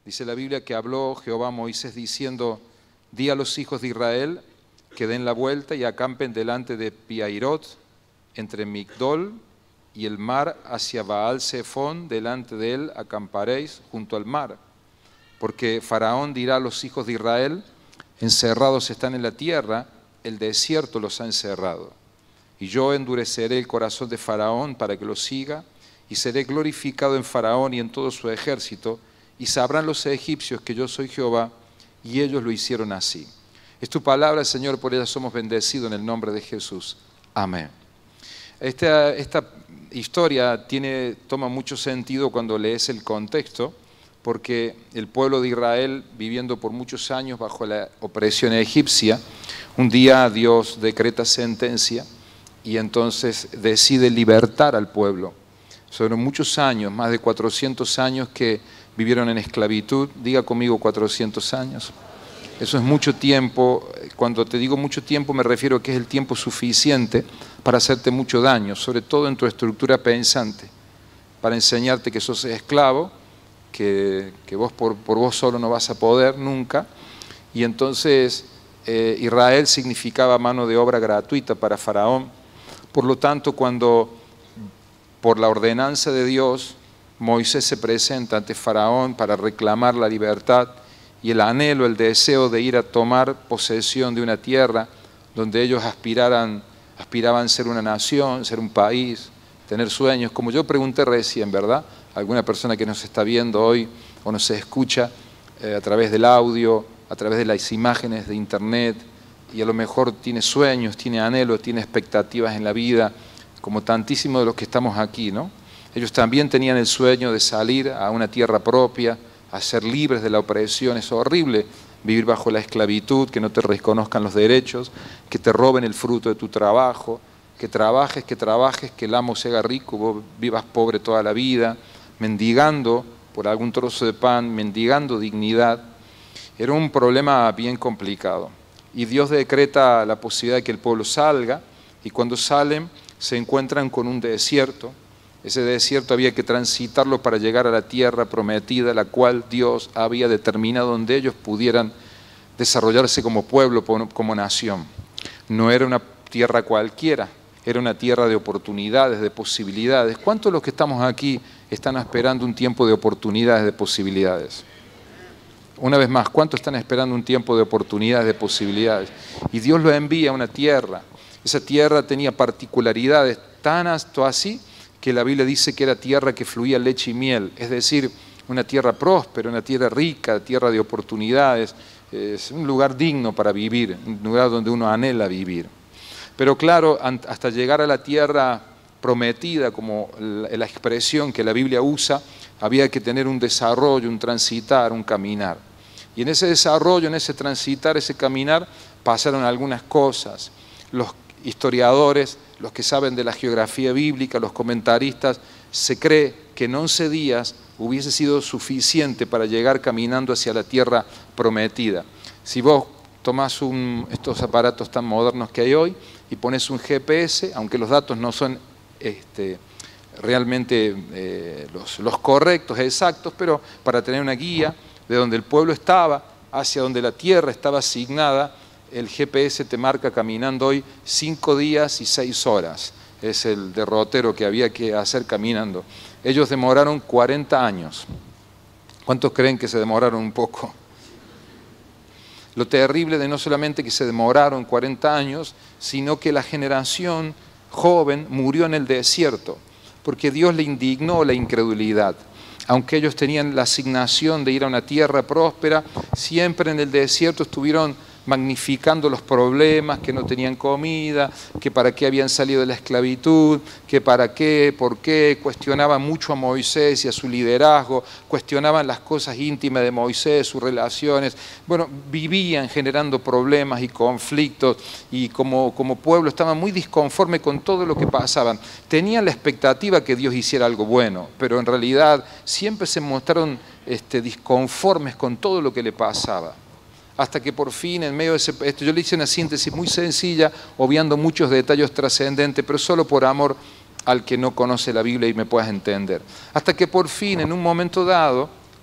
Dice la Biblia que habló Jehová a Moisés diciendo: di a los hijos de Israel que den la vuelta y acampen delante de Pihairot, entre Migdol y el mar, hacia Baal Zephón, delante de él acamparéis junto al mar. Porque Faraón dirá a los hijos de Israel: encerrados están en la tierra, el desierto los ha encerrado. Y yo endureceré el corazón de Faraón para que lo siga, y seré glorificado en Faraón y en todo su ejército, y sabrán los egipcios que yo soy Jehová, y ellos lo hicieron así. Es tu palabra, Señor, por ella somos bendecidos en el nombre de Jesús. Amén. Esta historia toma mucho sentido cuando lees el contexto, porque el pueblo de Israel, viviendo por muchos años bajo la opresión egipcia, un día Dios decreta sentencia y entonces decide libertar al pueblo. Sobre muchos años, más de 400 años que vivieron en esclavitud. Diga conmigo 400 años. Eso es mucho tiempo. Cuando te digo mucho tiempo me refiero a que es el tiempo suficiente para hacerte mucho daño, sobre todo en tu estructura pensante, para enseñarte que sos esclavo, que vos por vos solo no vas a poder nunca. Y entonces Israel significaba mano de obra gratuita para Faraón. Por lo tanto, cuando por la ordenanza de Dios Moisés se presenta ante Faraón para reclamar la libertad y el anhelo, el deseo de ir a tomar posesión de una tierra donde ellos aspiraban ser una nación, ser un país, tener sueños, como yo pregunté recién, ¿verdad? Alguna persona que nos está viendo hoy o nos escucha a través del audio, a través de las imágenes de internet, y a lo mejor tiene sueños, tiene anhelos, tiene expectativas en la vida, como tantísimos de los que estamos aquí, ¿no? Ellos también tenían el sueño de salir a una tierra propia, a ser libres de la opresión. Es horrible vivir bajo la esclavitud, que no te reconozcan los derechos, que te roben el fruto de tu trabajo, que trabajes, que el amo se haga rico, vos vivas pobre toda la vida, mendigando por algún trozo de pan, mendigando dignidad. Era un problema bien complicado. Y Dios decreta la posibilidad de que el pueblo salga, y cuando salen se encuentran con un desierto. Ese desierto había que transitarlo para llegar a la tierra prometida, la cual Dios había determinado donde ellos pudieran desarrollarse como pueblo, como nación. No era una tierra cualquiera, era una tierra de oportunidades, de posibilidades. ¿Cuántos de los que estamos aquí están esperando un tiempo de oportunidades, de posibilidades? Una vez más, ¿cuántos están esperando un tiempo de oportunidades, de posibilidades? Y Dios lo envía a una tierra. Esa tierra tenía particularidades tan así que la Biblia dice que era tierra que fluía leche y miel, es decir, una tierra próspera, una tierra rica, tierra de oportunidades, es un lugar digno para vivir, un lugar donde uno anhela vivir. Pero claro, hasta llegar a la tierra prometida, como la expresión que la Biblia usa, había que tener un desarrollo, un transitar, un caminar. Y en ese desarrollo, en ese transitar, ese caminar, pasaron algunas cosas. Los historiadores, los que saben de la geografía bíblica, los comentaristas, se cree que en 11 días hubiese sido suficiente para llegar caminando hacia la tierra prometida. Si vos tomás estos aparatos tan modernos que hay hoy y pones un GPS, aunque los datos no son realmente los correctos, exactos, pero para tener una guía de donde el pueblo estaba, hacia donde la tierra estaba asignada, el GPS te marca caminando hoy 5 días y 6 horas. Es el derrotero que había que hacer caminando. Ellos demoraron 40 años. ¿Cuántos creen que se demoraron un poco? Lo terrible de no solamente que se demoraron 40 años, sino que la generación joven murió en el desierto, porque Dios le indignó la incredulidad. Aunque ellos tenían la asignación de ir a una tierra próspera, siempre en el desierto estuvieron magnificando los problemas, que no tenían comida, que para qué habían salido de la esclavitud, que para qué, por qué, cuestionaban mucho a Moisés y a su liderazgo, cuestionaban las cosas íntimas de Moisés, sus relaciones. Bueno, vivían generando problemas y conflictos, y como pueblo estaban muy disconformes con todo lo que pasaban. Tenían la expectativa que Dios hiciera algo bueno, pero en realidad siempre se mostraron disconformes con todo lo que le pasaba. Hasta que por fin, en medio de esto, yo le hice una síntesis muy sencilla, obviando muchos detalles trascendentes, pero solo por amor al que no conoce la Biblia y me puedas entender. Hasta que por fin, en un momento dado,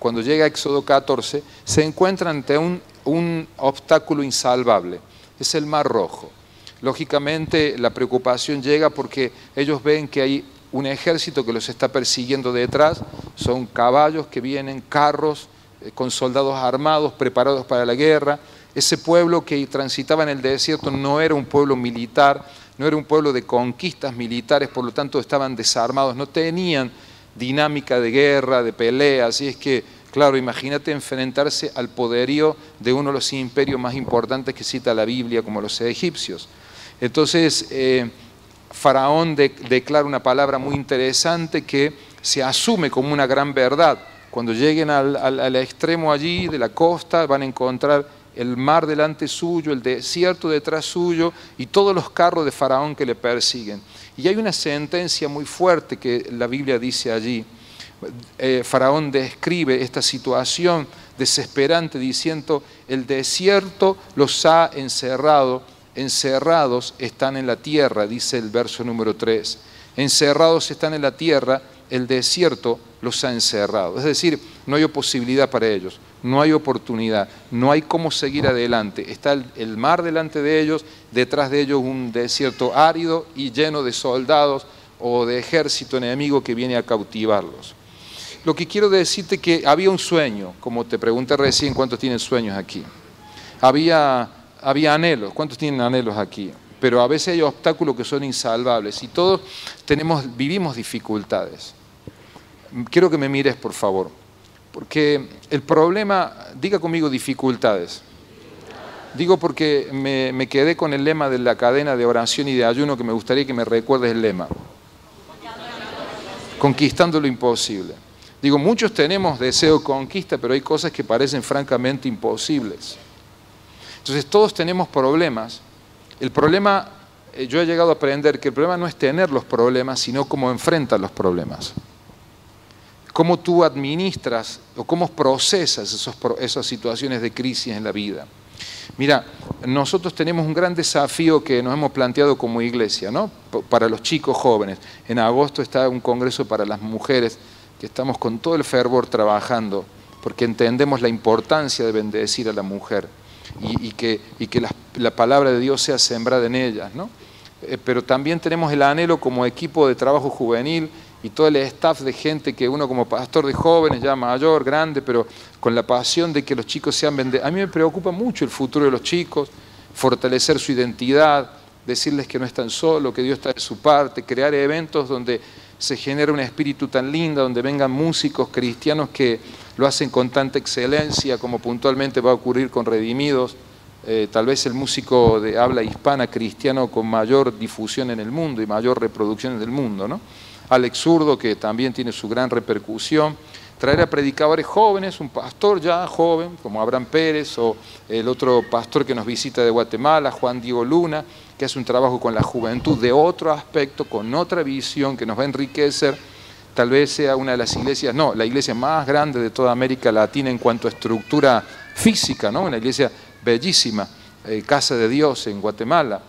cuando llega a Éxodo 14, se encuentran ante un obstáculo insalvable, es el Mar Rojo. Lógicamente la preocupación llega porque ellos ven que hay un ejército que los está persiguiendo detrás, son caballos que vienen, carros con soldados armados preparados para la guerra. Ese pueblo que transitaba en el desierto no era un pueblo militar, no era un pueblo de conquistas militares, por lo tanto estaban desarmados, no tenían dinámica de guerra, de pelea, así es que, claro, imagínate enfrentarse al poderío de uno de los imperios más importantes que cita la Biblia, como los egipcios. Entonces, Faraón declara una palabra muy interesante que se asume como una gran verdad. Cuando lleguen al extremo allí de la costa, van a encontrar el mar delante suyo, el desierto detrás suyo y todos los carros de Faraón que le persiguen. Y hay una sentencia muy fuerte que la Biblia dice allí. Faraón describe esta situación desesperante diciendo: el desierto los ha encerrado, encerrados están en la tierra, dice el verso número 3. Encerrados están en la tierra, el desierto los ha encerrado. Es decir, no hay posibilidad para ellos, no hay oportunidad, no hay cómo seguir adelante. Está el mar delante de ellos, detrás de ellos un desierto árido y lleno de soldados o de ejército enemigo que viene a cautivarlos. Lo que quiero decirte es que había un sueño, como te pregunté recién, ¿cuántos tienen sueños aquí? Había anhelos, ¿cuántos tienen anhelos aquí? Pero a veces hay obstáculos que son insalvables y todos vivimos dificultades. Quiero que me mires, por favor, porque el problema, diga conmigo dificultades. Digo porque me quedé con el lema de la cadena de oración y de ayuno, que me gustaría que me recuerdes el lema. Conquistando lo imposible. Digo, muchos tenemos deseo de conquista, pero hay cosas que parecen francamente imposibles. Entonces todos tenemos problemas. El problema, yo he llegado a aprender que el problema no es tener los problemas, sino cómo enfrentas los problemas. Cómo tú administras o cómo procesas esas situaciones de crisis en la vida. Mira, nosotros tenemos un gran desafío que nos hemos planteado como iglesia, ¿no? Para los chicos jóvenes. En agosto está un congreso para las mujeres, que estamos con todo el fervor trabajando, porque entendemos la importancia de bendecir a la mujer y que la palabra de Dios sea sembrada en ellas, ¿no? Pero también tenemos el anhelo como equipo de trabajo juvenil y todo el staff de gente que uno como pastor de jóvenes, ya mayor, grande, pero con la pasión de que los chicos sean bendecidos. A mí me preocupa mucho el futuro de los chicos, fortalecer su identidad, decirles que no están solos, que Dios está de su parte, crear eventos donde se genera un espíritu tan lindo, donde vengan músicos cristianos que lo hacen con tanta excelencia como puntualmente va a ocurrir con Redimidos, tal vez el músico de habla hispana cristiano con mayor difusión en el mundo y mayor reproducción en el mundo, ¿no? Alex Zurdo, que también tiene su gran repercusión, traer a predicadores jóvenes, un pastor ya joven, como Abraham Pérez, o el otro pastor que nos visita de Guatemala, Juan Diego Luna, que hace un trabajo con la juventud de otro aspecto, con otra visión que nos va a enriquecer. Tal vez sea una de las iglesias, no, la iglesia más grande de toda América Latina en cuanto a estructura física, ¿no? Una iglesia bellísima, Casa de Dios en Guatemala,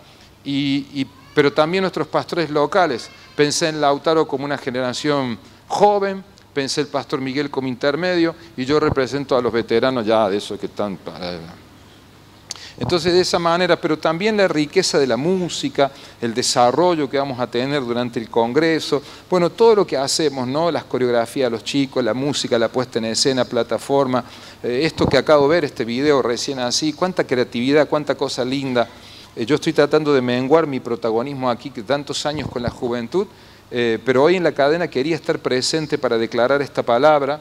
pero también nuestros pastores locales. Pensé en Lautaro como una generación joven, pensé el pastor Miguel como intermedio, y yo represento a los veteranos ya de esos que están para... Entonces de esa manera, pero también la riqueza de la música, el desarrollo que vamos a tener durante el congreso, bueno, todo lo que hacemos, ¿no? Las coreografías de los chicos, la música, la puesta en escena, plataforma, esto que acabo de ver, este video recién así, cuánta creatividad, cuánta cosa linda. Yo estoy tratando de menguar mi protagonismo aquí, que tantos años con la juventud, pero hoy en la cadena quería estar presente para declarar esta palabra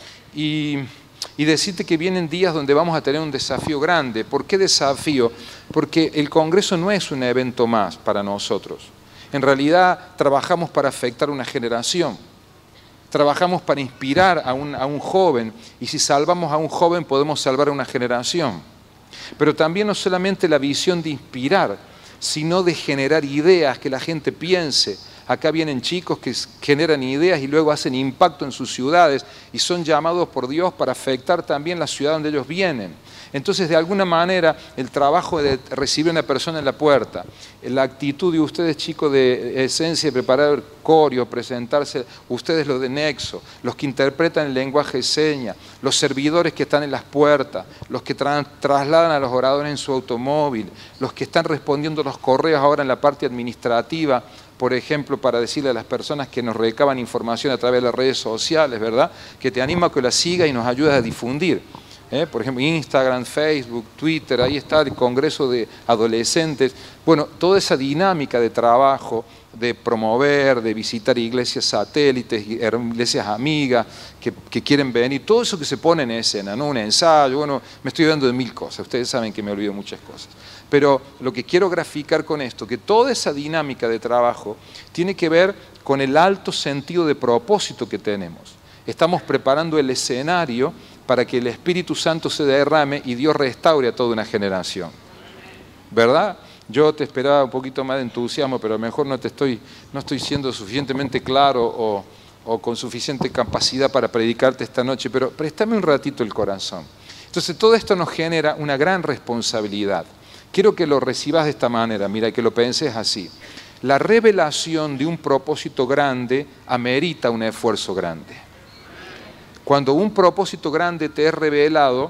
y decirte que vienen días donde vamos a tener un desafío grande. ¿Por qué desafío? Porque el Congreso no es un evento más para nosotros. En realidad trabajamos para afectar una generación. Trabajamos para inspirar a un joven, y si salvamos a un joven podemos salvar a una generación. Pero también no solamente la visión de inspirar, sino de generar ideas, que la gente piense. Acá vienen chicos que generan ideas y luego hacen impacto en sus ciudades y son llamados por Dios para afectar también la ciudad donde ellos vienen. Entonces, de alguna manera, el trabajo de recibir a una persona en la puerta, la actitud de ustedes, chicos de Esencia, preparar coreo, presentarse, ustedes los de Nexo, los que interpretan el lenguaje de señas, los servidores que están en las puertas, los que trasladan a los oradores en su automóvil, los que están respondiendo los correos ahora en la parte administrativa, por ejemplo, para decirle a las personas que nos recaban información a través de las redes sociales, ¿verdad? Que te animo a que la sigas y nos ayudes a difundir. Por ejemplo, Instagram, Facebook, Twitter, ahí está el Congreso de Adolescentes. Bueno, toda esa dinámica de trabajo, de promover, de visitar iglesias satélites, iglesias amigas que quieren venir, todo eso que se pone en escena, ¿no? Un ensayo, bueno, me estoy olvidando de 1000 cosas, ustedes saben que me olvido muchas cosas. Pero lo que quiero graficar con esto, que toda esa dinámica de trabajo tiene que ver con el alto sentido de propósito que tenemos. Estamos preparando el escenario para que el Espíritu Santo se derrame y Dios restaure a toda una generación. ¿Verdad? Yo te esperaba un poquito más de entusiasmo, pero a lo mejor no estoy siendo suficientemente claro o con suficiente capacidad para predicarte esta noche, pero préstame un ratito el corazón. Entonces todo esto nos genera una gran responsabilidad. Quiero que lo recibas de esta manera, mira, que lo penses así. La revelación de un propósito grande amerita un esfuerzo grande. Cuando un propósito grande te es revelado,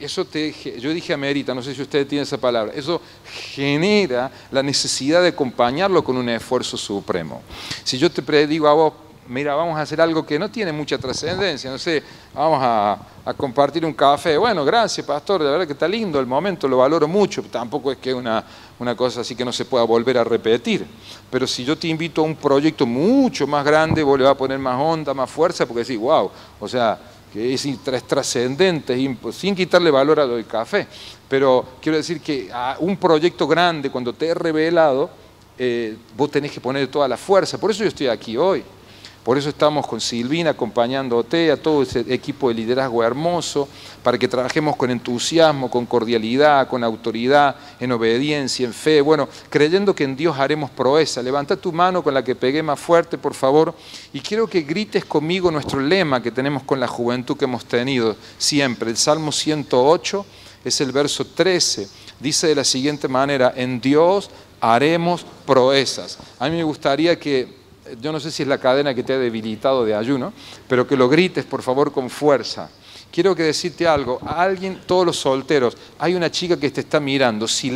yo dije amerita, no sé si ustedes tienen esa palabra, eso genera la necesidad de acompañarlo con un esfuerzo supremo. Si yo te predigo a vos, mira, vamos a hacer algo que no tiene mucha trascendencia, no sé, vamos a compartir un café, bueno, gracias pastor, la verdad que está lindo el momento, lo valoro mucho, tampoco es que es una cosa así que no se pueda volver a repetir, pero si yo te invito a un proyecto mucho más grande, vos le vas a poner más onda, más fuerza, porque decís, wow, o sea, que es trascendente, sin quitarle valor a lo del café, pero quiero decir que a un proyecto grande, cuando te es revelado, vos tenés que poner toda la fuerza, por eso yo estoy aquí hoy. Por eso estamos con Silvina acompañándote, a todo ese equipo de liderazgo hermoso, para que trabajemos con entusiasmo, con cordialidad, con autoridad, en obediencia, en fe. Bueno, creyendo que en Dios haremos proeza. Levanta tu mano con la que pegué más fuerte, por favor. Y quiero que grites conmigo nuestro lema que tenemos con la juventud que hemos tenido siempre. El Salmo 108 es el verso 13. Dice de la siguiente manera, en Dios haremos proezas. A mí me gustaría que... Yo no sé si es la cadena que te ha debilitado de ayuno, pero que lo grites, por favor, con fuerza. Quiero que decirte algo. A alguien, todos los solteros, hay una chica que te está mirando. Si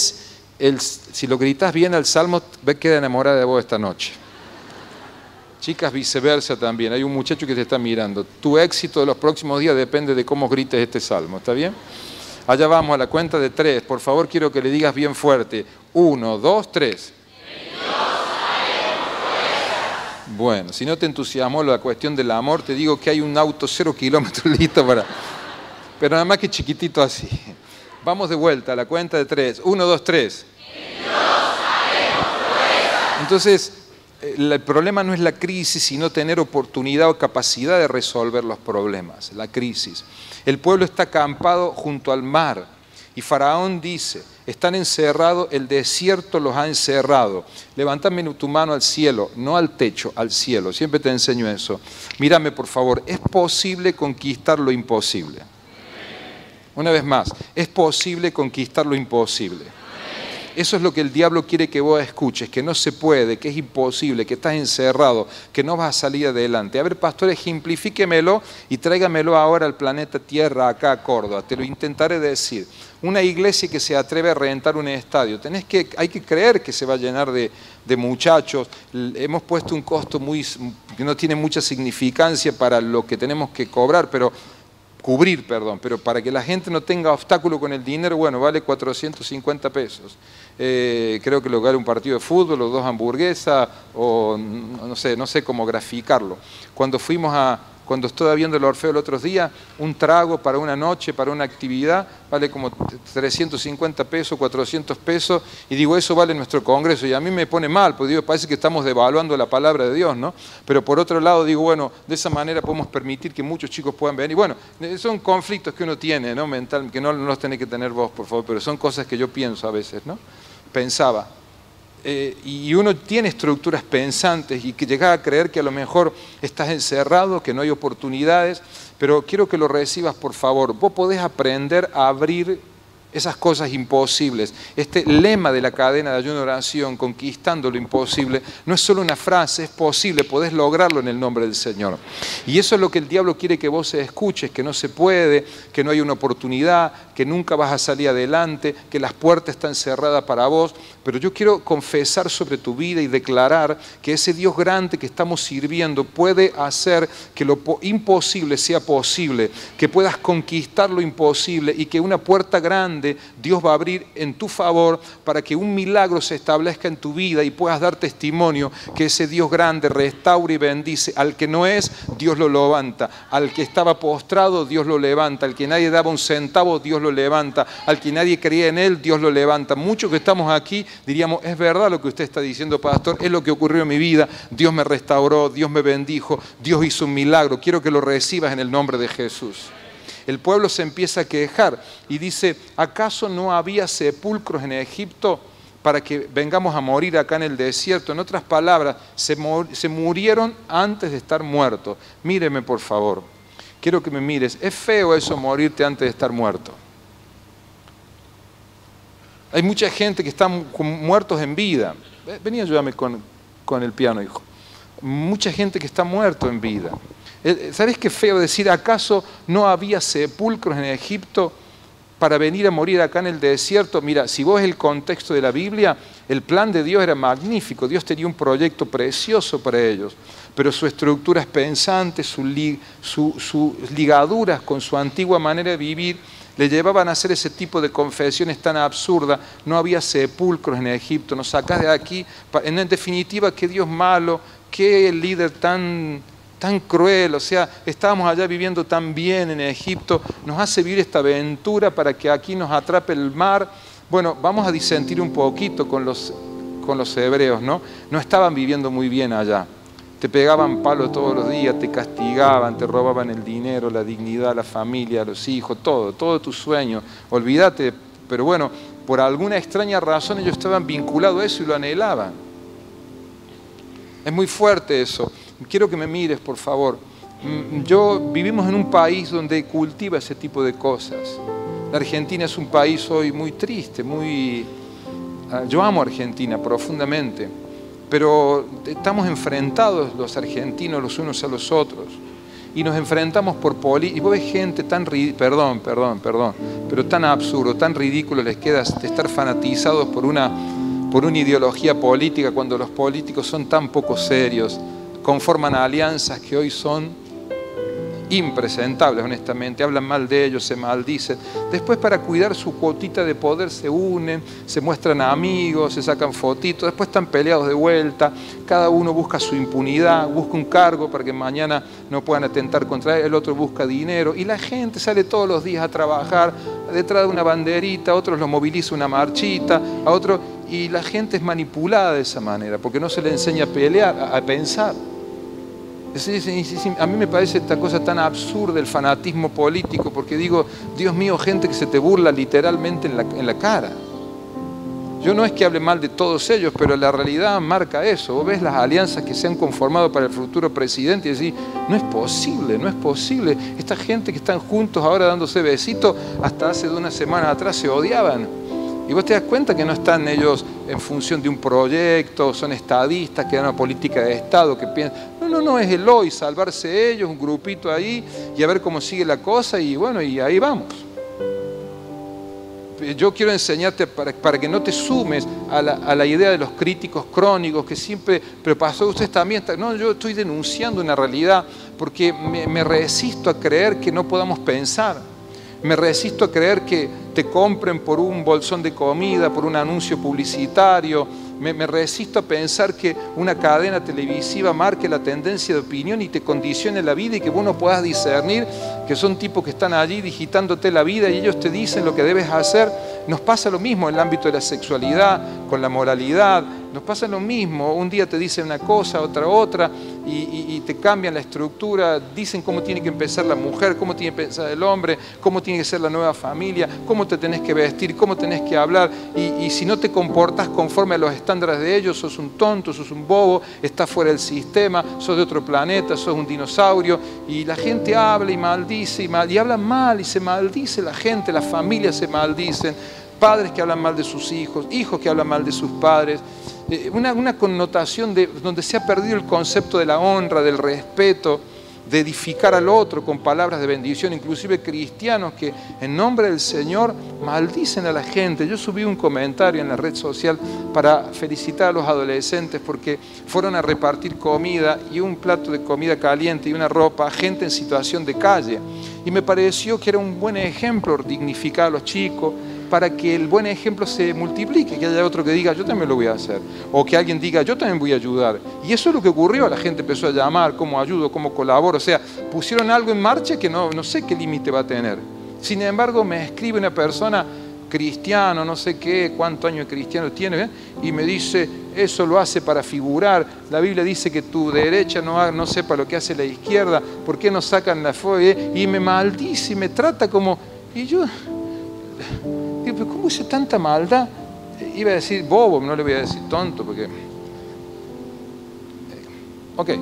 lo gritas bien al Salmo, queda enamorada de vos esta noche. Chicas, viceversa también. Hay un muchacho que te está mirando. Tu éxito de los próximos días depende de cómo grites este Salmo. ¿Está bien? Allá vamos, a la cuenta de 3. Por favor, quiero que le digas bien fuerte. 1, 2, 3. Bueno, si no te entusiasmó la cuestión del amor, te digo que hay un auto 0 kilómetros listo para... Pero nada más que chiquitito así. Vamos de vuelta a la cuenta de 3. 1, 2, 3. Entonces, el problema no es la crisis, sino tener oportunidad o capacidad de resolver los problemas, la crisis. El pueblo está acampado junto al mar y Faraón dice... Están encerrados, el desierto los ha encerrado. Levántame tu mano al cielo, no al techo, al cielo. Siempre te enseño eso. Mírame, por favor, ¿es posible conquistar lo imposible? Una vez más, ¿es posible conquistar lo imposible? Eso es lo que el diablo quiere que vos escuches, que no se puede, que es imposible, que estás encerrado, que no vas a salir adelante. A ver, pastor, ejemplifíquemelo y tráigamelo ahora al planeta Tierra, acá a Córdoba. Te lo intentaré decir. Una iglesia que se atreve a rentar un estadio. Hay que creer que se va a llenar de muchachos. Hemos puesto un costo que no tiene mucha significancia para lo que tenemos que cubrir, pero para que la gente no tenga obstáculo con el dinero, bueno, vale 450 pesos. Creo que lo vale un partido de fútbol, o 2 hamburguesas, o no sé cómo graficarlo. Cuando estaba viendo el Orfeo el otro día, un trago para una noche, para una actividad, vale como 350 pesos, 400 pesos, y digo, eso vale nuestro congreso, y a mí me pone mal, porque digo, parece que estamos devaluando la palabra de Dios, ¿no? Pero por otro lado digo, bueno, de esa manera podemos permitir que muchos chicos puedan venir. Bueno, son conflictos que uno tiene, ¿no? Mental, que no los tenés que tener vos, por favor, pero son cosas que yo pienso a veces, ¿no? Pensaba, y uno tiene estructuras pensantes y que llega a creer que a lo mejor estás encerrado, que no hay oportunidades, pero quiero que lo recibas, por favor. Vos podés aprender a abrir esas cosas imposibles. Este lema de la cadena de ayuno y oración, conquistando lo imposible, no es solo una frase, es posible, podés lograrlo en el nombre del Señor. Y eso es lo que el diablo quiere que vos escuches, que no se puede, que no hay una oportunidad, que nunca vas a salir adelante, que las puertas están cerradas para vos. Pero yo quiero confesar sobre tu vida y declarar que ese Dios grande que estamos sirviendo puede hacer que lo imposible sea posible, que puedas conquistar lo imposible y que una puerta grande Dios va a abrir en tu favor para que un milagro se establezca en tu vida y puedas dar testimonio que ese Dios grande restaura y bendice. Al que no es, Dios lo levanta. Al que estaba postrado, Dios lo levanta. Al que nadie daba un centavo, Dios lo levanta. Al que nadie creía en él, Dios lo levanta. Muchos que estamos aquí diríamos, es verdad lo que usted está diciendo, pastor, es lo que ocurrió en mi vida. Dios me restauró, Dios me bendijo, Dios hizo un milagro. Quiero que lo recibas en el nombre de Jesús. El pueblo se empieza a quejar y dice, ¿acaso no había sepulcros en Egipto para que vengamos a morir acá en el desierto? En otras palabras, se murieron antes de estar muertos. Míreme, por favor. Quiero que me mires. Es feo eso, morirte antes de estar muerto. Hay mucha gente que está muertos en vida. Vení, ayúdame con el piano, hijo. Mucha gente que está muerto en vida. ¿Sabes qué feo decir? ¿Acaso no había sepulcros en Egipto para venir a morir acá en el desierto? Mira, si vos ves el contexto de la Biblia, el plan de Dios era magnífico. Dios tenía un proyecto precioso para ellos. Pero su estructura es pensante, sus ligaduras con su antigua manera de vivir le llevaban a hacer ese tipo de confesiones tan absurdas. No había sepulcros en Egipto, nos sacás de aquí. En definitiva, qué Dios malo, qué líder tan cruel. O sea, estábamos allá viviendo tan bien en Egipto, nos hace vivir esta aventura para que aquí nos atrape el mar. Bueno, vamos a disentir un poquito con los hebreos, ¿no? No estaban viviendo muy bien allá. Te pegaban palos todos los días, te castigaban, te robaban el dinero, la dignidad, la familia, los hijos, todo tu sueño. Olvídate, pero bueno, por alguna extraña razón ellos estaban vinculados a eso y lo anhelaban. Es muy fuerte eso. Quiero que me mires, por favor. Vivimos en un país donde cultiva ese tipo de cosas. La Argentina es un país hoy muy triste, yo amo a Argentina profundamente, pero estamos enfrentados los argentinos los unos a los otros y nos enfrentamos por política. Y vos ves gente tan perdón, pero tan absurdo, tan ridículo les queda de estar fanatizados por una ideología política cuando los políticos son tan poco serios, conforman alianzas que hoy son impresentables, honestamente, hablan mal de ellos, se maldicen. Después, para cuidar su cuotita de poder, se unen, se muestran amigos, se sacan fotitos, después están peleados de vuelta, cada uno busca su impunidad, busca un cargo para que mañana no puedan atentar contra él, el otro busca dinero, y la gente sale todos los días a trabajar detrás de una banderita, a otros los moviliza una marchita, a otros, y la gente es manipulada de esa manera, porque no se le enseña a pelear, a pensar. A mí me parece esta cosa tan absurda, el fanatismo político, porque digo, Dios mío, gente que se te burla literalmente en la cara. Yo no es que hable mal de todos ellos, pero la realidad marca eso. Vos ves las alianzas que se han conformado para el futuro presidente y decís, no es posible. Esta gente que están juntos ahora dándose besitos, hasta hace de una semana atrás se odiaban. Y vos te das cuenta que no están ellos en función de un proyecto, son estadistas, que dan una política de Estado, que piensan, no, es el hoy, salvarse ellos, un grupito ahí, y a ver cómo sigue la cosa, y bueno, y ahí vamos. Yo quiero enseñarte para que no te sumes a la idea de los críticos crónicos, que siempre, pero pasó usted también, no, yo estoy denunciando una realidad, porque me resisto a creer que no podamos pensar. Me resisto a creer que te compren por un bolsón de comida, por un anuncio publicitario. Me resisto a pensar que una cadena televisiva marque la tendencia de opinión y te condicione la vida y que vos no puedas discernir que son tipos que están allí digitándote la vida y ellos te dicen lo que debes hacer. Nos pasa lo mismo en el ámbito de la sexualidad, con la moralidad, nos pasa lo mismo. Un día te dicen una cosa, otra, y te cambian la estructura, dicen cómo tiene que empezar la mujer, cómo tiene que empezar el hombre, cómo tiene que ser la nueva familia, cómo te tenés que vestir, cómo tenés que hablar, y si no te comportas conforme a los estándares de ellos, sos un tonto, sos un bobo, estás fuera del sistema, sos de otro planeta, sos un dinosaurio, y la gente habla y maldice, y habla mal, y se maldice la gente, las familias se maldicen, padres que hablan mal de sus hijos, hijos que hablan mal de sus padres, una connotación donde se ha perdido el concepto de la honra, del respeto, de edificar al otro con palabras de bendición, inclusive cristianos que en nombre del Señor maldicen a la gente. Yo subí un comentario en la red social para felicitar a los adolescentes porque fueron a repartir comida y un plato de comida caliente y una ropa a gente en situación de calle. Y me pareció que era un buen ejemplo dignificar a los chicos, para que el buen ejemplo se multiplique, que haya otro que diga, yo también lo voy a hacer, o que alguien diga, yo también voy a ayudar. Y eso es lo que ocurrió, la gente empezó a llamar, cómo ayudo, cómo colaboro, o sea, pusieron algo en marcha que no sé qué límite va a tener. Sin embargo, me escribe una persona, cristiano, no sé qué, cuántos años de cristiano tiene, y me dice, eso lo hace para figurar, la Biblia dice que tu derecha no sepa lo que hace la izquierda, ¿por qué no sacan la fe? Y me maldice, y me trata como, y yo... Digo, pero ¿cómo hice tanta maldad? Iba a decir bobo, no le voy a decir tonto, porque... Ok,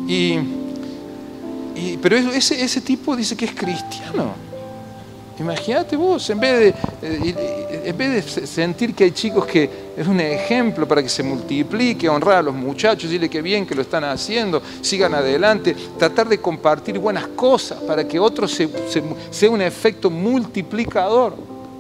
pero ese tipo dice que es cristiano. Imagínate vos, en vez de sentir que hay chicos que es un ejemplo para que se multiplique, honrar a los muchachos, decirle que bien que lo están haciendo, sigan adelante, tratar de compartir buenas cosas para que otro sea un efecto multiplicador.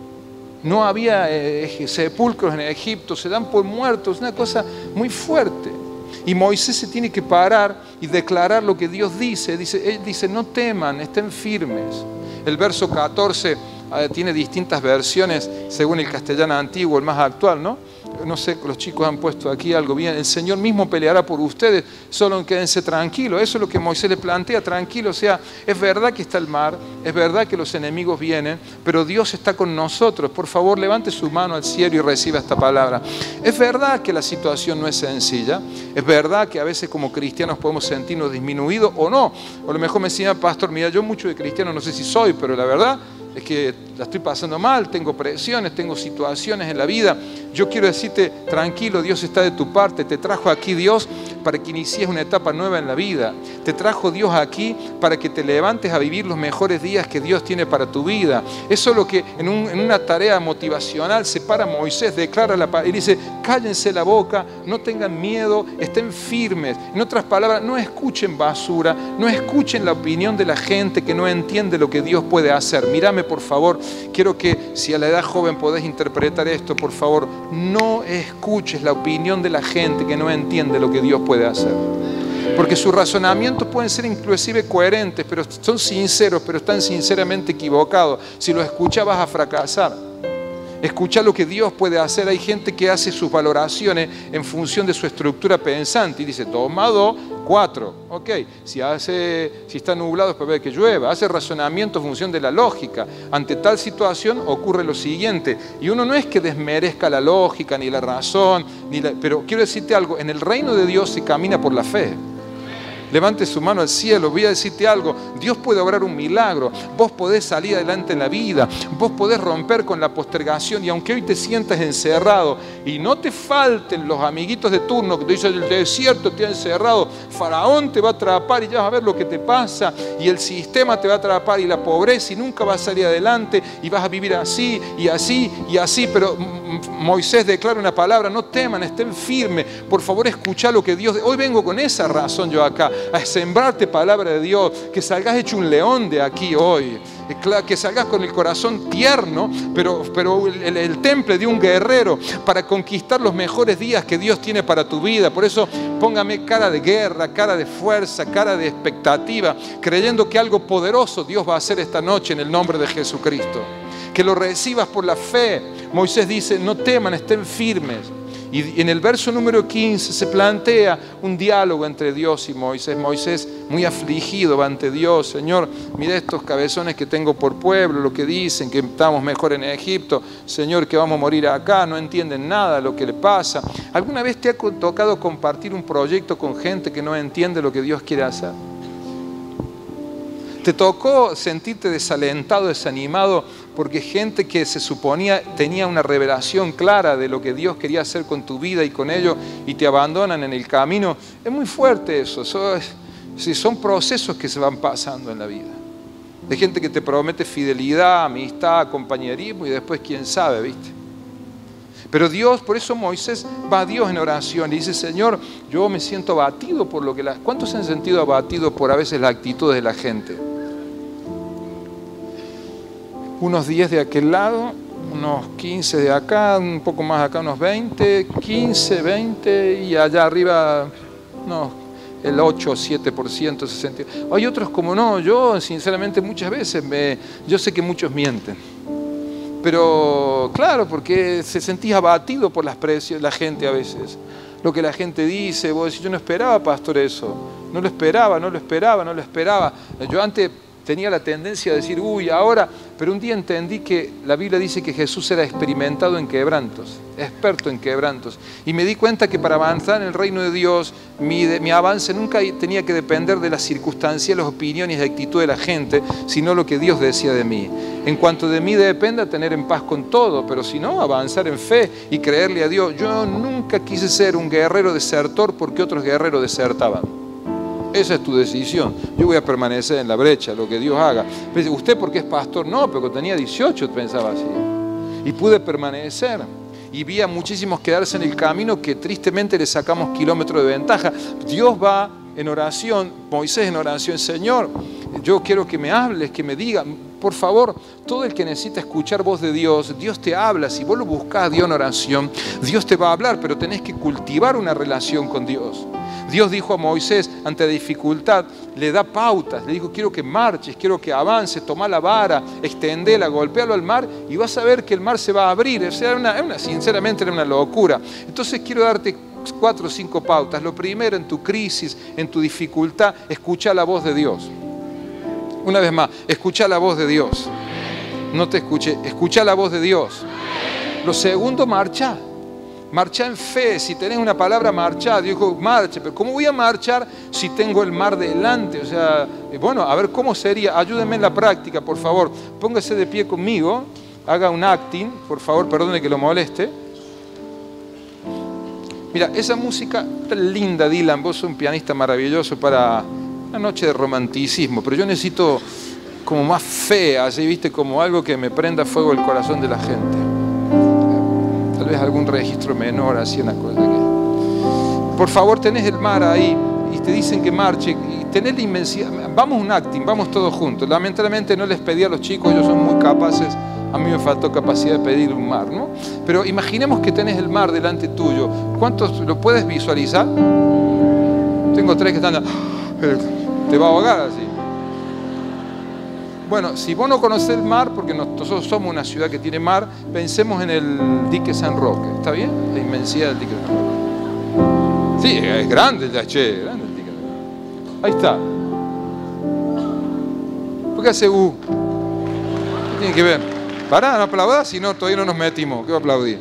No había sepulcros en Egipto, se dan por muertos, una cosa muy fuerte. Y Moisés se tiene que parar y declarar lo que Dios dice. Él dice, no teman, estén firmes. El verso 14 tiene distintas versiones según el castellano antiguo, el más actual, ¿no? No sé, los chicos han puesto aquí algo bien. El Señor mismo peleará por ustedes, solo quédense tranquilos. Eso es lo que Moisés le plantea, tranquilo. O sea, es verdad que está el mar, es verdad que los enemigos vienen, pero Dios está con nosotros. Por favor, levante su mano al cielo y reciba esta palabra. Es verdad que la situación no es sencilla, es verdad que a veces como cristianos podemos sentirnos disminuidos o no. O a lo mejor me decía, pastor, mira, yo mucho de cristiano no sé si soy, pero la verdad es que la estoy pasando mal, tengo presiones, tengo situaciones en la vida. Yo quiero decirte, tranquilo, Dios está de tu parte. Te trajo aquí Dios para que inicies una etapa nueva en la vida. Te trajo Dios aquí para que te levantes a vivir los mejores días que Dios tiene para tu vida. Eso es lo que en una tarea motivacional se para Moisés, declara y dice, cállense la boca, no tengan miedo, estén firmes. En otras palabras, no escuchen basura, no escuchen la opinión de la gente que no entiende lo que Dios puede hacer. Mírame, por favor, quiero que si a la edad joven podés interpretar esto, por favor, no escuches la opinión de la gente que no entiende lo que Dios puede hacer. Porque sus razonamientos pueden ser inclusive coherentes, pero son sinceros, pero están sinceramente equivocados. Si los escuchas vas a fracasar. Escucha lo que Dios puede hacer. Hay gente que hace sus valoraciones en función de su estructura pensante y dice, 2 más 2, 4. Ok, si está nublado es para ver que llueva. Hace razonamiento en función de la lógica. Ante tal situación ocurre lo siguiente. Y uno no es que desmerezca la lógica, ni la razón, pero quiero decirte algo. En el reino de Dios se camina por la fe. Levante su mano al cielo, voy a decirte algo, Dios puede obrar un milagro, vos podés salir adelante en la vida, vos podés romper con la postergación y aunque hoy te sientas encerrado y no te falten los amiguitos de turno que te dicen el desierto te ha encerrado, Faraón te va a atrapar y ya vas a ver lo que te pasa y el sistema te va a atrapar y la pobreza y nunca vas a salir adelante y vas a vivir así y así y así, pero Moisés declara una palabra, no teman, estén firmes, por favor escuchá lo que Dios... Hoy vengo con esa razón yo acá, a sembrarte palabra de Dios, que salgas hecho un león de aquí hoy, que salgas con el corazón tierno, pero el temple de un guerrero para conquistar los mejores días que Dios tiene para tu vida. Por eso póngame cara de guerra, cara de fuerza, cara de expectativa, creyendo que algo poderoso Dios va a hacer esta noche en el nombre de Jesucristo. Que lo recibas por la fe. Moisés dice, no teman, estén firmes. Y en el verso número 15 se plantea un diálogo entre Dios y Moisés. Moisés, muy afligido, va ante Dios. Señor, mira estos cabezones que tengo por pueblo, lo que dicen, que estamos mejor en Egipto. Señor, que vamos a morir acá, no entienden nada de lo que le pasa. ¿Alguna vez te ha tocado compartir un proyecto con gente que no entiende lo que Dios quiere hacer? ¿Te tocó sentirte desalentado, desanimado, porque gente que se suponía tenía una revelación clara de lo que Dios quería hacer con tu vida y con ellos y te abandonan en el camino? Es muy fuerte eso. Son procesos que se van pasando en la vida. De gente que te promete fidelidad, amistad, compañerismo y después quién sabe, ¿viste? Pero Dios, por eso Moisés va a Dios en oración y dice: Señor, yo me siento abatido por lo que ¿Cuántos se han sentido abatidos por a veces las actitudes de la gente? Unos 10 de aquel lado, unos 15 de acá, un poco más acá, unos 20, 15, 20 y allá arriba, no, el 8 o 7% se sentía. Hay otros como no, yo sinceramente muchas veces, yo sé que muchos mienten. Pero claro, porque se sentía abatido por las precios, la gente a veces. Lo que la gente dice, vos decís: yo no esperaba, pastor, eso. No lo esperaba. Yo antes tenía la tendencia a decir: uy, ahora, pero un día entendí que la Biblia dice que Jesús era experimentado en quebrantos, experto en quebrantos. Y me di cuenta que para avanzar en el reino de Dios, mi avance nunca tenía que depender de las circunstancias, las opiniones y actitud de la gente, sino lo que Dios decía de mí. En cuanto de mí dependa, tener en paz con todo, pero si no, avanzar en fe y creerle a Dios. Yo nunca quise ser un guerrero desertor porque otros guerreros desertaban. Esa es tu decisión. Yo voy a permanecer en la brecha, lo que Dios haga. Pero usted, porque es pastor, no, pero cuando tenía 18 pensaba así. Y pude permanecer. Y vi a muchísimos quedarse en el camino que tristemente le sacamos kilómetros de ventaja. Dios va en oración, Moisés en oración: Señor, yo quiero que me hables, que me digas. Por favor, todo el que necesita escuchar voz de Dios, Dios te habla. Si vos lo buscás a Dios en oración, Dios te va a hablar, pero tenés que cultivar una relación con Dios. Dios dijo a Moisés, ante dificultad, le da pautas, le dijo: quiero que marches, quiero que avances, toma la vara, extendela, golpéalo al mar y vas a ver que el mar se va a abrir. O sea, sinceramente era una locura. Entonces quiero darte 4 o 5 pautas. Lo primero, en tu crisis, en tu dificultad, escucha la voz de Dios. Una vez más, escucha la voz de Dios. No te escuché, escucha la voz de Dios. Lo segundo, marcha. Marcha en fe. Si tenés una palabra, marcha. Dios dijo: marche. Pero ¿cómo voy a marchar si tengo el mar delante? O sea, bueno, a ver cómo sería. Ayúdenme en la práctica, por favor. Póngase de pie conmigo. Haga un acting, por favor, perdone que lo moleste. Mira, esa música tan linda, Dylan. Vos sos un pianista maravilloso para una noche de romanticismo, pero yo necesito como más fe, así, ¿viste? Como algo que me prenda fuego el corazón de la gente. Tal vez algún registro menor, así, una cosa que... Por favor, tenés el mar ahí y te dicen que marche y tenés la inmensidad. Vamos un acting, vamos todos juntos. Lamentablemente no les pedí a los chicos, ellos son muy capaces. A mí me faltó capacidad de pedir un mar, ¿no? Pero imaginemos que tenés el mar delante tuyo. ¿Cuántos lo puedes visualizar? Tengo 3 que están... Te va a ahogar así. Bueno, si vos no conocés el mar, porque nosotros somos una ciudad que tiene mar, pensemos en el dique San Roque. ¿Está bien? La inmensidad del dique San Roque. Sí, es grande el grande el dique. Ahí está. ¿Por qué hace ¿Qué tiene que ver? Pará, no aplaudas, si no, todavía no nos metimos. ¿Qué va a aplaudir?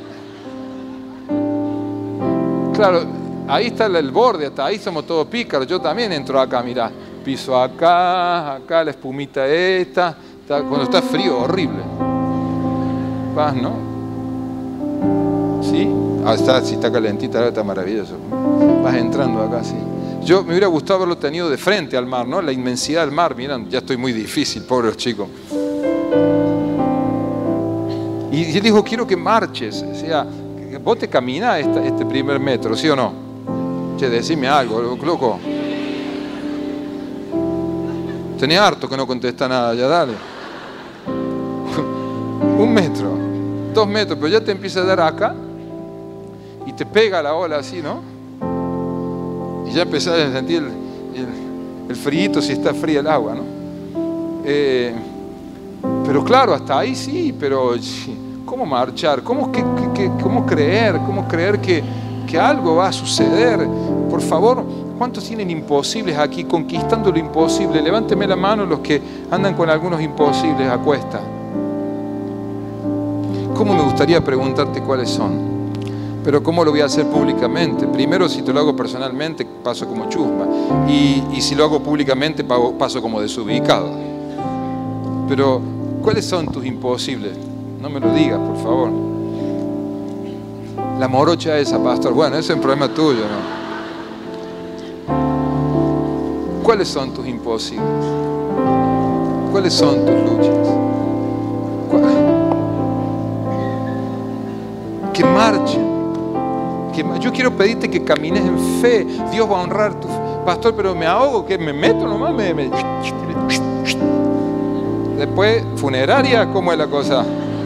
Claro, ahí está el borde, hasta ahí somos todos pícaros. Yo también entro acá, mirá. Piso acá, acá la espumita esta. Cuando está frío, horrible. Vas, ¿no? ¿Sí? Ah, si está calentita, ahora está maravilloso. Vas entrando acá, sí. Yo me hubiera gustado haberlo tenido de frente al mar, ¿no? La inmensidad del mar, miran, ya estoy muy difícil, pobres chicos. Y él dijo: quiero que marches. O sea, vos te caminás este primer metro, ¿sí o no? Che, decime algo, loco. Tenés harto que no contesta nada, ya dale. 1 metro, 2 metros, pero ya te empieza a dar acá y te pega la ola así, ¿no? Y ya empezás a sentir el frío, si está fría el agua, ¿no? Pero claro, hasta ahí sí, pero ¿cómo marchar? ¿Cómo creer? ¿Cómo creer que que algo va a suceder. Por favor, ¿cuántos tienen imposibles aquí, conquistando lo imposible? Levánteme la mano los que andan con algunos imposibles a cuesta. ¿Cómo me gustaría preguntarte cuáles son? Pero ¿cómo lo voy a hacer públicamente? Primero, si te lo hago personalmente, paso como chusma. Y si lo hago públicamente, paso como desubicado. Pero, ¿cuáles son tus imposibles? No me lo digas, por favor. La morocha esa, pastor. Bueno, ese es un problema tuyo, ¿no? ¿Cuáles son tus imposibles? ¿Cuáles son tus luchas? Que marchen. Yo quiero pedirte que camines en fe. Dios va a honrar tu fe. Pastor, pero me ahogo, que me meto nomás, Después, funeraria, ¿cómo es la cosa?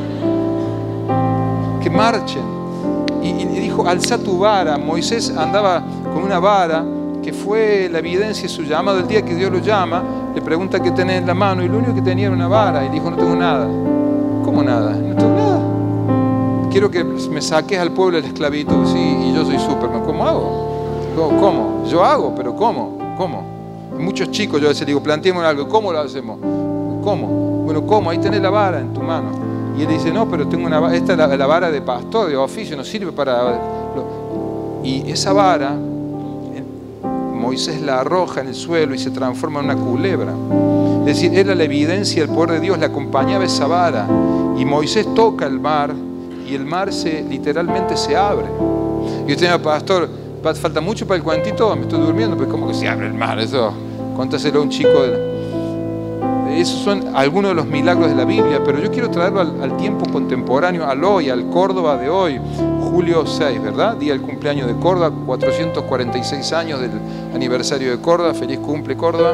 Que marchen. Y dijo, alza tu vara. Moisés andaba con una vara, que fue la evidencia de su llamado. El día que Dios lo llama, le pregunta qué tenés en la mano, y lo único que tenía era una vara. Y dijo, no tengo nada. ¿Cómo nada? No tengo nada. Quiero que me saques al pueblo de la esclavitud, sí, y yo soy Superman. ¿Cómo hago? ¿Cómo? Yo hago, pero ¿cómo? ¿Cómo? Muchos chicos, yo a veces digo, planteemos algo, ¿cómo lo hacemos? ¿Cómo? Bueno, ¿cómo? Ahí tenés la vara en tu mano. Y él dice, no, pero tengo esta es la vara de pastor, de oficio, no sirve para... Y esa vara, Moisés la arroja en el suelo y se transforma en una culebra. Es decir, era la evidencia del poder de Dios, le acompañaba esa vara. Y Moisés toca el mar, y el mar literalmente se abre. Y usted me dice, pastor, falta mucho para el cuentito, me estoy durmiendo, pues ¿cómo que se abre el mar? Eso, contáselo a un chico. Esos son algunos de los milagros de la Biblia, pero yo quiero traerlo al tiempo contemporáneo, al hoy, al Córdoba de hoy. Julio 6, ¿verdad? Día del cumpleaños de Córdoba, 446 años del aniversario de Córdoba. Feliz cumple, Córdoba.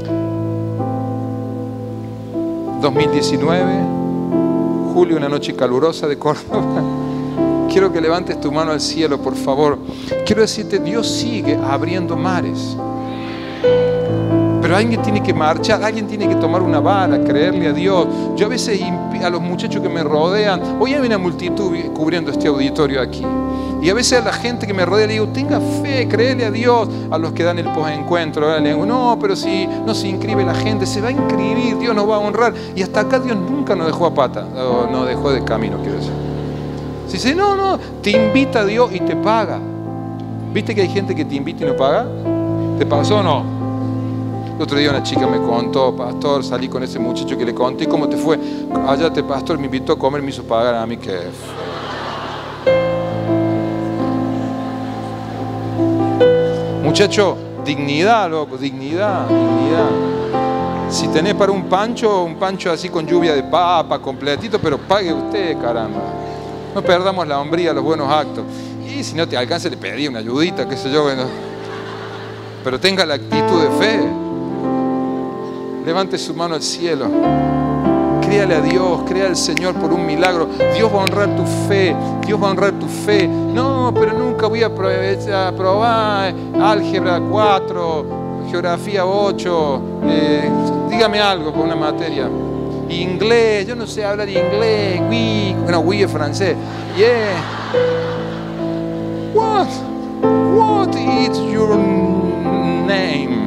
2019, julio, una noche calurosa de Córdoba. Quiero que levantes tu mano al cielo, por favor. Quiero decirte, Dios sigue abriendo mares. Pero alguien tiene que marchar, alguien tiene que tomar una vara, creerle a Dios. Yo a veces a los muchachos que me rodean, hoy hay una multitud cubriendo este auditorio aquí. Y a veces a la gente que me rodea le digo, tenga fe, créele a Dios. A los que dan el posencuentro, ahora le digo, no, pero si no se inscribe la gente, se va a inscribir, Dios nos va a honrar. Y hasta acá Dios nunca nos dejó a pata, o nos dejó de camino, quiero decir. Si dice, no, te invita a Dios y te paga. ¿Viste que hay gente que te invita y no paga? ¿Te pasó o no? El otro día una chica me contó, pastor, salí con ese muchacho que le conté, ¿cómo te fue? Allá pastor, me invitó a comer, me hizo pagar a mí, que... Muchacho, dignidad, loco, dignidad. Si tenés para un pancho así con lluvia de papa, completito, pero pague usted, caramba. No perdamos la hombría, los buenos actos. Y si no te alcanza, le pedí una ayudita, qué sé yo. Bueno. Pero tenga la actitud de fe. Levante su mano al cielo. Créale a Dios, crea al Señor por un milagro. Dios va a honrar tu fe. Dios va a honrar tu fe. No, pero nunca voy a probar álgebra 4, geografía 8. Dígame algo con una materia. Inglés, yo no sé hablar inglés. Oui es francés. Yeah. What is your name?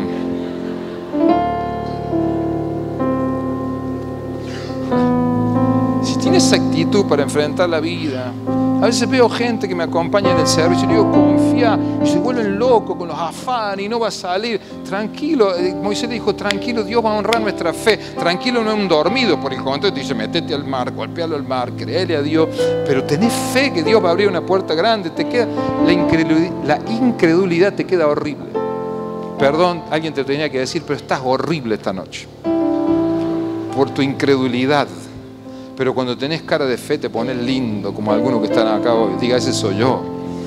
Si tienes actitud para enfrentar la vida, a veces veo gente que me acompaña en el servicio y le digo, confía, y se vuelven locos con los afanes y no va a salir. Tranquilo, Moisés le dijo, tranquilo, Dios va a honrar nuestra fe. Tranquilo, no es un dormido, por el contrario, te dice, métete al mar, golpealo al mar, créele a Dios, pero tenés fe que Dios va a abrir una puerta grande. Te queda la incredulidad te queda horrible. Perdón, alguien te tenía que decir, pero estás horrible esta noche por tu incredulidad. Pero cuando tenés cara de fe te pones lindo, como algunos que están acá hoy. Diga, ese soy yo.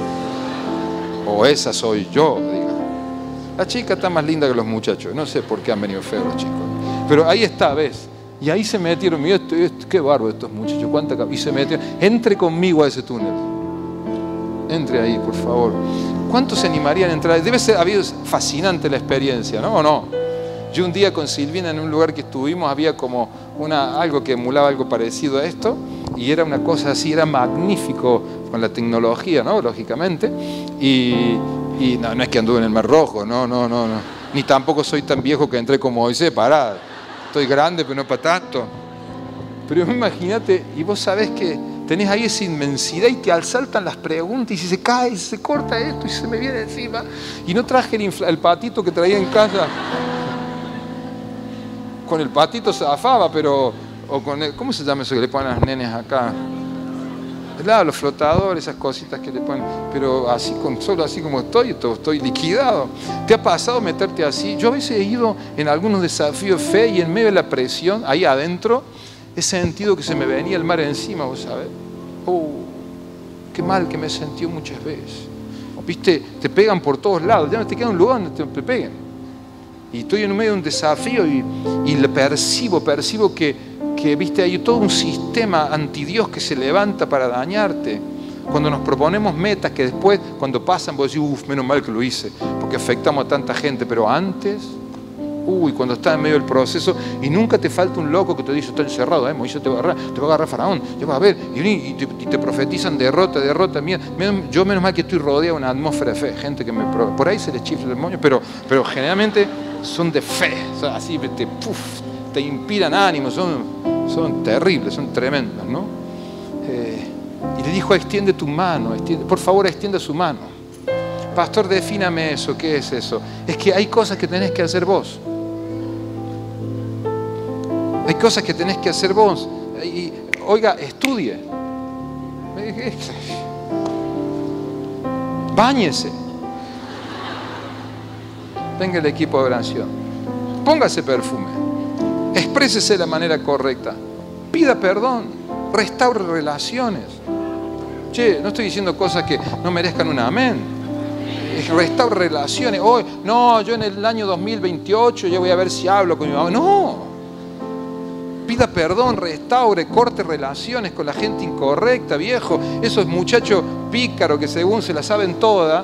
O esa soy yo, diga. La chica está más linda que los muchachos. No sé por qué han venido feos los chicos. Pero ahí está, ¿ves? Y ahí se metieron. Mira, qué bárbaro estos muchachos. Y se metieron. Entre conmigo a ese túnel. Entre ahí, por favor. ¿Cuántos se animarían a entrar? Debe ser fascinante la experiencia, ¿no? ¿O no? Yo un día con Silvina en un lugar que estuvimos había como algo que emulaba algo parecido a esto y era una cosa así, era magnífico. con la tecnología, ¿no? Lógicamente. Y no es que anduve en el Mar Rojo, no. Ni tampoco soy tan viejo que entré como Moisés, pará. Estoy grande, pero no para tanto. Pero imagínate, y vos sabés que tenés ahí esa inmensidad y te asaltan las preguntas y si se cae, y se corta esto y se me viene encima. Y no traje el patito que traía en casa. Con el patito zafaba, pero... O con ¿cómo se llama eso que le ponen a las nenes acá? Claro, los flotadores, esas cositas que le ponen. Pero así, solo así como estoy liquidado. ¿Te ha pasado meterte así? Yo a veces he ido en algunos desafíos de fe y en medio de la presión, ahí adentro, he sentido que se me venía el mar encima, ¿vos sabés? Qué mal que me he sentido muchas veces. ¿Viste? Te pegan por todos lados, ya no te queda un lugar donde te peguen. Y estoy en medio de un desafío y le percibo que viste, hay todo un sistema antidios que se levanta para dañarte. Cuando nos proponemos metas que después, cuando pasan, vos decís, menos mal que lo hice, porque afectamos a tanta gente, pero antes, cuando estás en medio del proceso, y nunca te falta un loco que te dice, está encerrado, Moisés te va a agarrar Faraón, ya vas a ver, y te profetizan derrota, mía. Yo menos mal que estoy rodeado de una atmósfera de fe, gente que por ahí se les chifla el demonio, pero generalmente son de fe, o sea, así te inspiran ánimo, son terribles, son tremendas, ¿no? Y le dijo, extiende tu mano, por favor extienda su mano. Pastor, defíname eso, ¿qué es eso? Es que hay cosas que tenés que hacer vos. Hay cosas que tenés que hacer vos. Y, oiga, estudie. Báñese. Venga el equipo de oración. Póngase perfume. Exprésese de la manera correcta. Pida perdón. Restaure relaciones. Che, no estoy diciendo cosas que no merezcan un amén. Restaure relaciones. Hoy, no, yo en el año 2028 ya voy a ver si hablo con mi mamá. No. Pida perdón, restaure, corte relaciones con la gente incorrecta, viejo. Esos muchachos pícaros que según se la saben todas.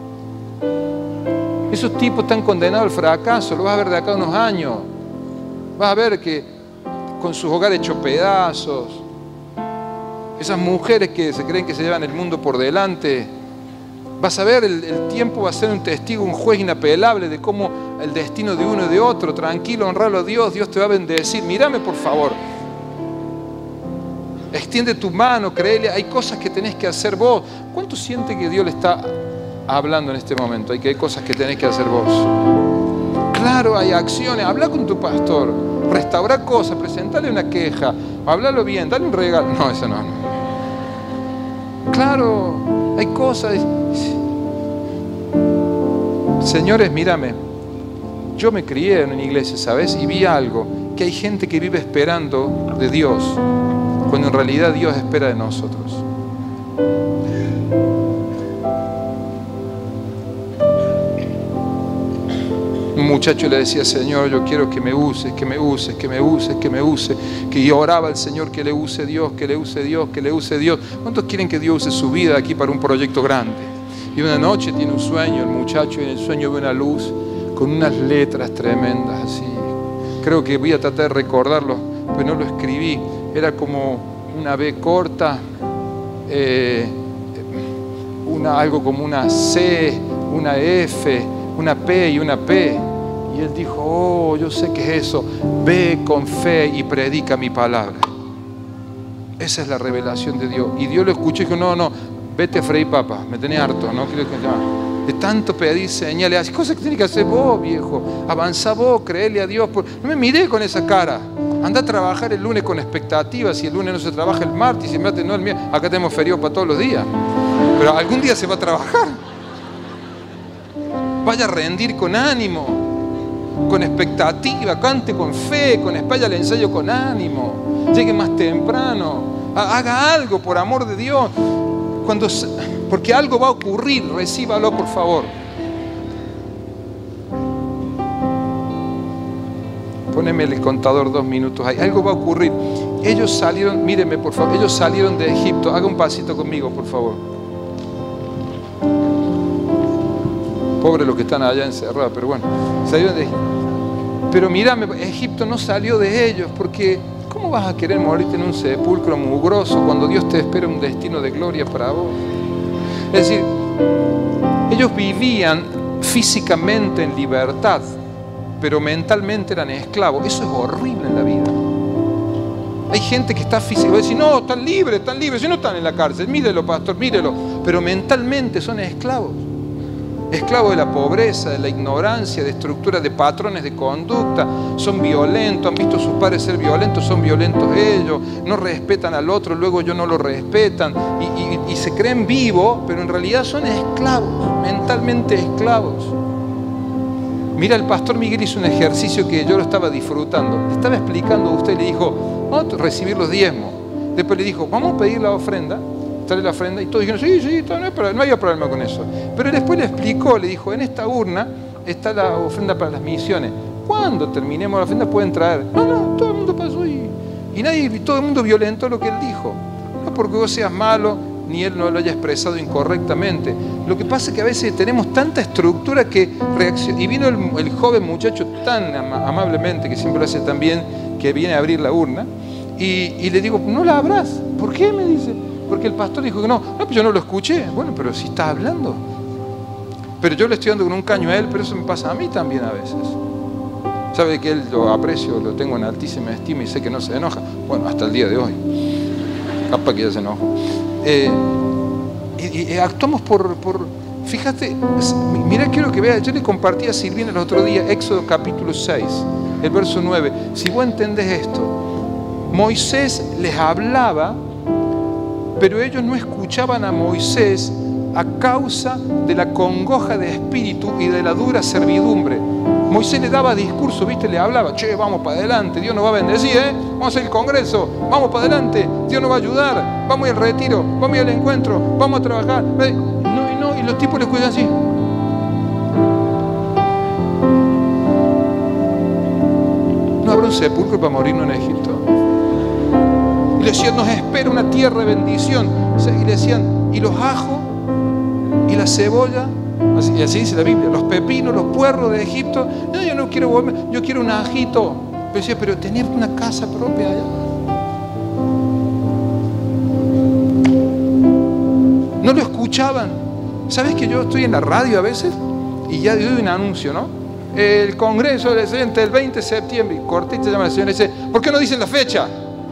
Esos tipos están condenados al fracaso. Lo vas a ver de acá a unos años. Vas a ver que con sus hogares hechos pedazos. Esas mujeres que se creen que se llevan el mundo por delante. Vas a ver, el tiempo va a ser un testigo, un juez inapelable de cómo el destino de uno y de otro. Tranquilo, honralo a Dios, Dios te va a bendecir. Mírame por favor. Extiende tu mano, créele, hay cosas que tenés que hacer vos. ¿Cuánto siente que Dios le está hablando en este momento? Hay cosas que tenés que hacer vos. Claro, hay acciones. Habla con tu pastor, restaura cosas, presentale una queja, háblalo bien, dale un regalo. No, eso no. Claro, hay cosas. Señores, mírame, yo me crié en una iglesia, ¿sabes? Y vi algo, que hay gente que vive esperando de Dios, cuando en realidad Dios espera de nosotros. Un muchacho le decía, Señor, yo quiero que me uses, que me uses, que me uses, que me uses. Que yo oraba al Señor que le use Dios, que le use Dios, que le use Dios. ¿Cuántos quieren que Dios use su vida aquí para un proyecto grande? Y una noche tiene un sueño, el muchacho, y en el sueño ve una luz con unas letras tremendas así. Creo que voy a tratar de recordarlo, pero no lo escribí. Era como una B corta, algo como una C, una F, una P y una P. Y él dijo, yo sé qué es eso. Ve con fe y predica mi palabra. Esa es la revelación de Dios. Y Dios lo escuchó y dijo, no, vete a freír papa, me tenés harto, no creo que de tanto pedir señales, hay cosas que tenés que hacer vos, viejo. Avanzá vos, creele a Dios. No me miré con esa cara. Anda a trabajar el lunes con expectativas. Si el lunes no se trabaja, el martes, si el martes no, el miércoles. Acá tenemos feriado para todos los días. Pero algún día se va a trabajar. Vaya a rendir con ánimo, con expectativa, cante con fe, vaya al ensayo con ánimo, llegue más temprano, haga algo por amor de Dios, porque algo va a ocurrir, recíbalo por favor. Poneme el contador 2 minutos ahí, algo va a ocurrir. Ellos salieron, míreme por favor, ellos salieron de Egipto, haga un pasito conmigo por favor. Pobre los que están allá encerrados, pero bueno, salieron de Egipto. Pero mírame, Egipto no salió de ellos porque ¿cómo vas a querer morirte en un sepulcro mugroso cuando Dios te espera un destino de gloria para vos? Es decir, ellos vivían físicamente en libertad, pero mentalmente eran esclavos. Eso es horrible en la vida. Hay gente que está físicamente, decir, no, están libres, si no están en la cárcel, mírelo, pastor, mírelo, pero mentalmente son esclavos. Esclavos de la pobreza, de la ignorancia, de estructuras, de patrones de conducta. Son violentos, han visto a sus padres ser violentos, son violentos ellos, no respetan al otro, luego ellos no lo respetan y se creen vivos, pero en realidad son esclavos, mentalmente esclavos. Mira, el pastor Miguel hizo un ejercicio que yo lo estaba disfrutando. Le estaba explicando a usted y le dijo, vamos a recibir los diezmos. Después le dijo, vamos a pedir la ofrenda. Trae la ofrenda, y todos dijeron, sí, no había problema con eso. Pero después le explicó, le dijo, en esta urna está la ofrenda para las misiones. Cuando terminemos la ofrenda pueden traer. No, todo el mundo pasó y todo el mundo violentó lo que él dijo. No porque vos seas malo, ni él no lo haya expresado incorrectamente. Lo que pasa es que a veces tenemos tanta estructura que reacciona. Y vino el joven muchacho tan amablemente, que siempre lo hace tan bien, que viene a abrir la urna, y le digo, no la abras. ¿Por qué? Me dice. Porque el pastor dijo que no, pues yo no lo escuché. Bueno, pero si está hablando. Pero yo le estoy dando con un caño a él, pero eso me pasa a mí también a veces. Sabe que él lo aprecio, lo tengo en altísima estima y sé que no se enoja. Bueno, hasta el día de hoy. Capaz que ya se enojó. Y actuamos por... Fíjate, mira, quiero que vea, yo le compartí a Silvina el otro día, Éxodo capítulo 6, el verso 9. Si vos entendés esto, Moisés les hablaba, pero ellos no escuchaban a Moisés a causa de la congoja de espíritu y de la dura servidumbre. Moisés le daba discurso, ¿viste? Le hablaba, che, vamos para adelante, Dios nos va a bendecir, vamos a hacer el congreso, vamos para adelante, Dios nos va a ayudar, vamos a ir al retiro, vamos a ir al encuentro, vamos a trabajar. Y los tipos le escuchan así. ¿No habrá un sepulcro para morirnos en Egipto? Y le decían, nos espera una tierra de bendición. Y le decían, y los ajos, y la cebolla, así dice la Biblia, los pepinos, los puerros de Egipto. No, yo no quiero volver, yo quiero un ajito. Pero decía, pero tener una casa propia allá. No lo escuchaban. ¿Sabes que yo estoy en la radio a veces? Y ya doy un anuncio, ¿no? El Congreso del Presidente el 20 de septiembre. Cortita se llama la señora y dice, ¿por qué no dicen la fecha?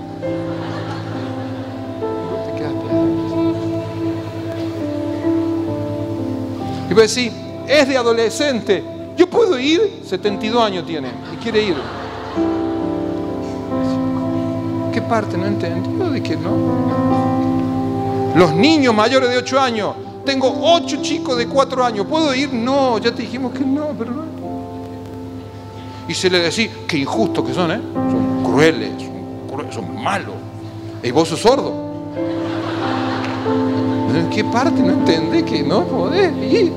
Y voy a decir, es de adolescente. ¿Yo puedo ir? 72 años tiene y quiere ir. ¿Qué parte no entendió de que no? Los niños mayores de 8 años. Tengo 8 chicos de 4 años. ¿Puedo ir? No, ya te dijimos que no, pero no. Y se le decía, qué injustos que son, ¿eh? Son crueles, son malos. ¿Y vos sos sordo? ¿En qué parte no entendés que no podés ir?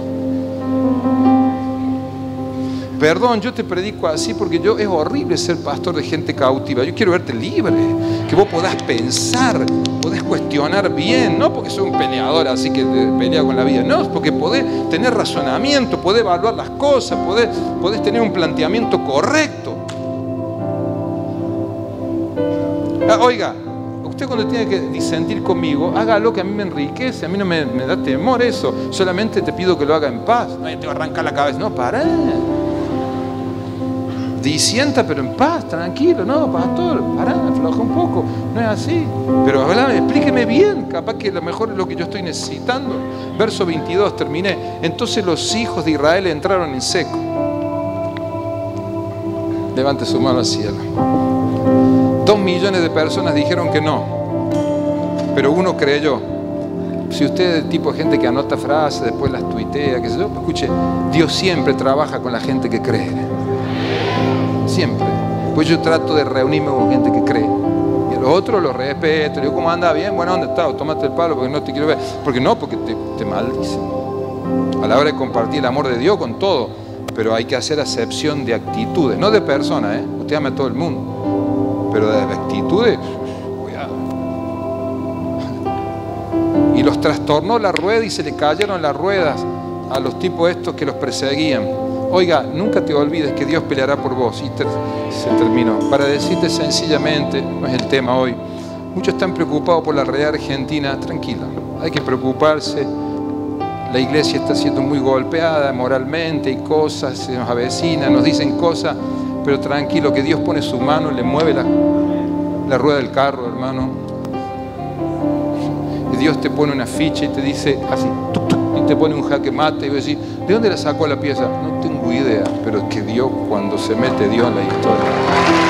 Perdón, yo te predico así porque es horrible ser pastor de gente cautiva. Yo quiero verte libre, que vos podás pensar, podés cuestionar bien, no porque soy un peleador así que pelea con la vida, no, porque podés tener razonamiento, podés evaluar las cosas, podés tener un planteamiento correcto. Oiga, usted cuando tiene que disentir conmigo, hágalo, que a mí me enriquece, a mí no me da temor eso, solamente te pido que lo haga en paz. No, te va a arrancar la cabeza, no, pará. Disienta, pero en paz, tranquilo. No, pastor, pará, afloja un poco. No es así. Pero hablame, explíqueme bien. Capaz que a lo mejor es lo que yo estoy necesitando. Verso 22, terminé. Entonces los hijos de Israel entraron en seco. Levante su mano al cielo. 2 millones de personas dijeron que no. Pero uno creyó. Si usted es el tipo de gente que anota frases, después las tuitea, qué sé yo, escuche, Dios siempre trabaja con la gente que cree. Siempre. Pues yo trato de reunirme con gente que cree. Y a los otros los respeto. Le digo, ¿cómo anda? Bien, bueno, ¿dónde está? Tómate el palo porque no te quiero ver. Porque te maldicen. A la hora de compartir el amor de Dios con todo. Pero hay que hacer acepción de actitudes. No de personas, ¿eh? Usted ama a todo el mundo. Pero de actitudes, cuidado. Y los trastornó la rueda y se le cayeron las ruedas a los tipos estos que los perseguían. Oiga, nunca te olvides que Dios peleará por vos. Y se terminó. Para decirte sencillamente, no es el tema hoy, muchos están preocupados por la realidad argentina. Tranquila, hay que preocuparse. La iglesia está siendo muy golpeada moralmente y cosas, se nos avecinan, nos dicen cosas, pero tranquilo, que Dios pone su mano, le mueve la rueda del carro, hermano. Y Dios te pone una ficha y te dice así, tuc, tuc, y te pone un jaque mate y vos decís, ¿de dónde la sacó la pieza? No tengo idea, pero es que Dios, cuando se mete Dios en la historia,